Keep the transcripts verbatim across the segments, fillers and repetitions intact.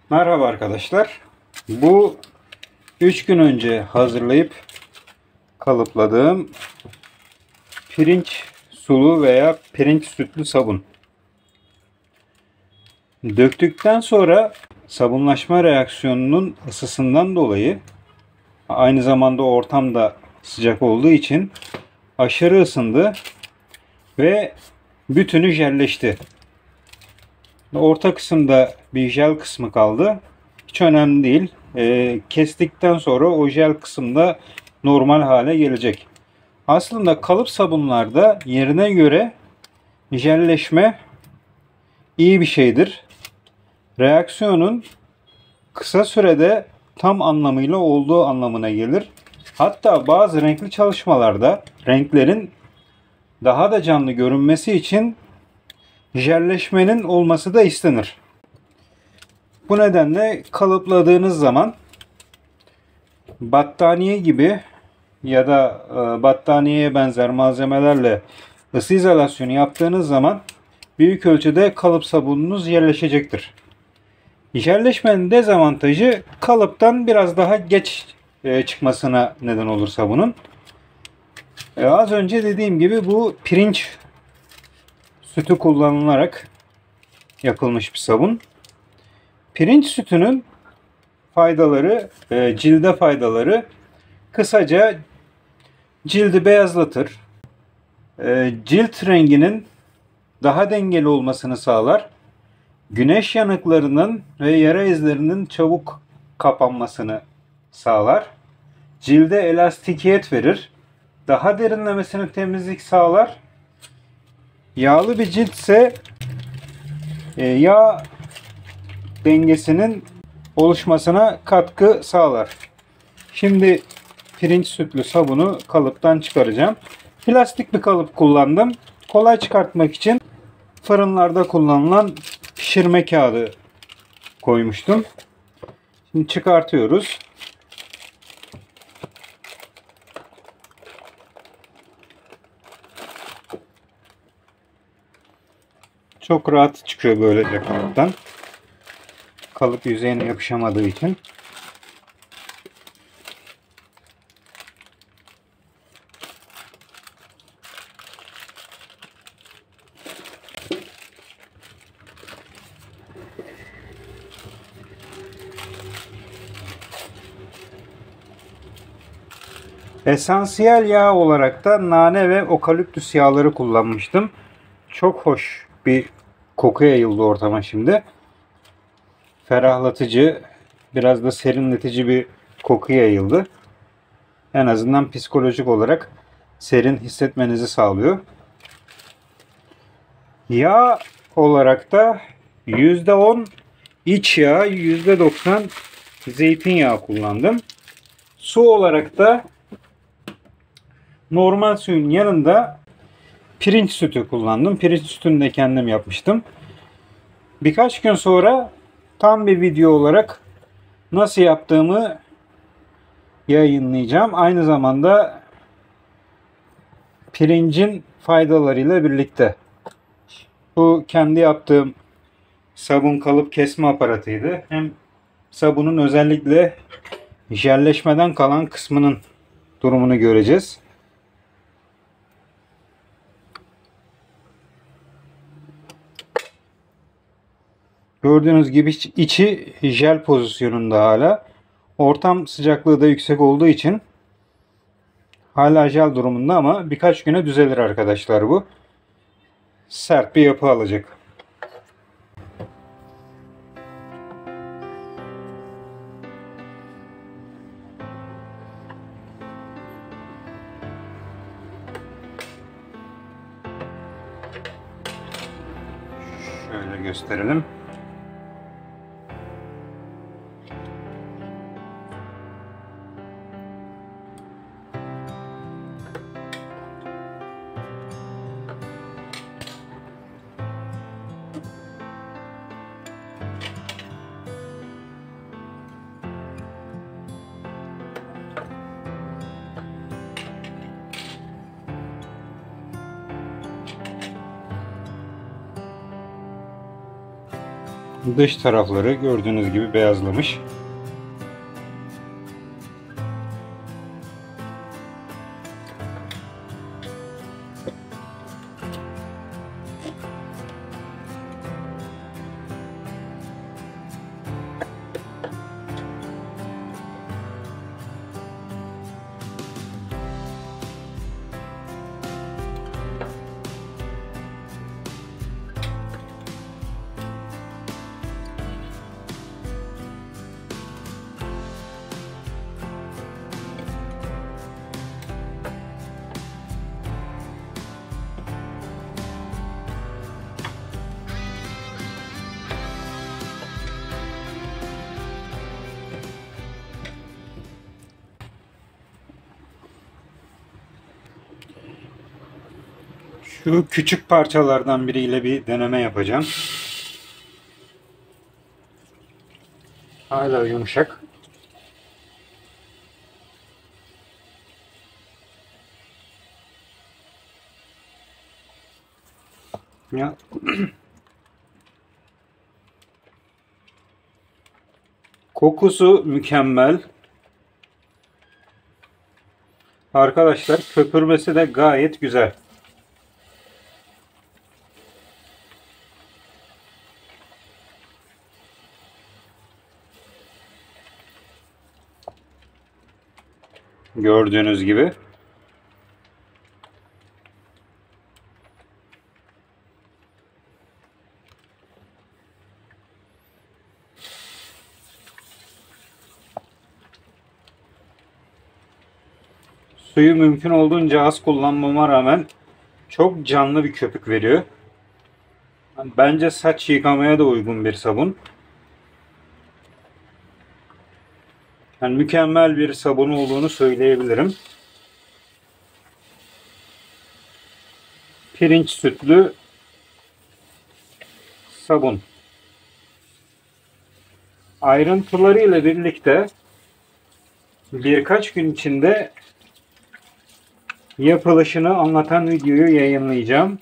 Merhaba arkadaşlar. Bu üç gün önce hazırlayıp kalıpladığım pirinç sulu veya pirinç sütlü sabun. Döktükten sonra sabunlaşma reaksiyonunun ısısından dolayı, aynı zamanda ortam da sıcak olduğu için aşırı ısındı ve bütünü jelleşti. Orta kısımda bir jel kısmı kaldı. Hiç önemli değil. E, kestikten sonra o jel kısımda normal hale gelecek. Aslında kalıp sabunlarda yerine göre jelleşme iyi bir şeydir. Reaksiyonun kısa sürede tam anlamıyla olduğu anlamına gelir. Hatta bazı renkli çalışmalarda renklerin daha da canlı görünmesi için jelleşmenin olması da istenir. Bu nedenle kalıpladığınız zaman battaniye gibi ya da battaniyeye benzer malzemelerle ısı izolasyonu yaptığınız zaman büyük ölçüde kalıp sabununuz yerleşecektir. Yerleşmenin dezavantajı kalıptan biraz daha geç çıkmasına neden olur sabunun. Az önce dediğim gibi bu pirinç sütü kullanılarak yapılmış bir sabun. Pirinç sütünün faydaları, cilde faydaları kısaca cildi beyazlatır. Cilt renginin daha dengeli olmasını sağlar. Güneş yanıklarının ve yara izlerinin çabuk kapanmasını sağlar. Cilde elastikiyet verir. Daha derinlemesine temizlik sağlar. Yağlı bir cilt ise yağ dengesinin oluşmasına katkı sağlar. Şimdi pirinç sütlü sabunu kalıptan çıkaracağım. Plastik bir kalıp kullandım. Kolay çıkartmak için fırınlarda kullanılan pişirme kağıdı koymuştum. Şimdi çıkartıyoruz. Çok rahat çıkıyor böylece kalıptan. Kalıp yüzeyine yapışamadığı için. Esansiyel yağ olarak da nane ve okaliptüs yağları kullanmıştım. Çok hoş bir koku yayıldı ortama şimdi. Ferahlatıcı, biraz da serinletici bir koku yayıldı. En azından psikolojik olarak serin hissetmenizi sağlıyor. Yağ olarak da yüzde on iç yağ, yüzde doksan zeytinyağı kullandım. Su olarak da normal suyun yanında pirinç sütü kullandım. Pirinç sütünü de kendim yapmıştım. Birkaç gün sonra tam bir video olarak nasıl yaptığımı yayınlayacağım. Aynı zamanda pirincin faydalarıyla birlikte. Bu kendi yaptığım sabun kalıp kesme aparatıydı. Hem sabunun özellikle jelleşmeden kalan kısmının durumunu göreceğiz. Gördüğünüz gibi içi jel pozisyonunda hala. Ortam sıcaklığı da yüksek olduğu için hala jel durumunda ama birkaç güne düzelir arkadaşlar bu. Sert bir yapı alacak. Şöyle gösterelim. Dış tarafları gördüğünüz gibi beyazlamış. Şu küçük parçalardan biriyle bir deneme yapacağım. Hala yumuşak. Ya kokusu mükemmel. Arkadaşlar köpürmesi de gayet güzel. Gördüğünüz gibi. Suyu mümkün olduğunca az kullanmama rağmen çok canlı bir köpük veriyor. Bence saç yıkamaya da uygun bir sabun. Yani mükemmel bir sabun olduğunu söyleyebilirim. Pirinç sütlü sabun. Ayrıntıları ile birlikte birkaç gün içinde yapılışını anlatan videoyu yayınlayacağım.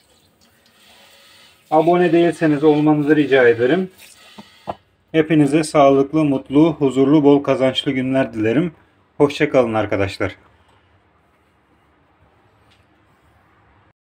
Abone değilseniz olmanızı rica ederim. Hepinize sağlıklı, mutlu, huzurlu, bol kazançlı günler dilerim. Hoşça kalın arkadaşlar.